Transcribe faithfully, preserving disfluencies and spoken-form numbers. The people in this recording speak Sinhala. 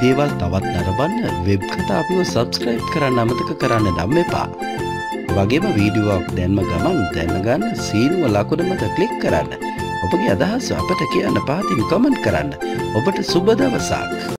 දේවල් තවත් නරඹන්න වෙබ් කතා අපිව සබ්ස්ක්‍රයිබ් කරන්න අමතක කරන්න නම් එපා. වගේම වීඩියෝවක් දැන්ම ගමන් දැනගන්න සීනුව ලකුණ මත ක්ලික් කරන්න. ඔබගේ අදහස් අපට කියන්න පහතින් කමෙන්ට් කරන්න. ඔබට සුබ දවසක්.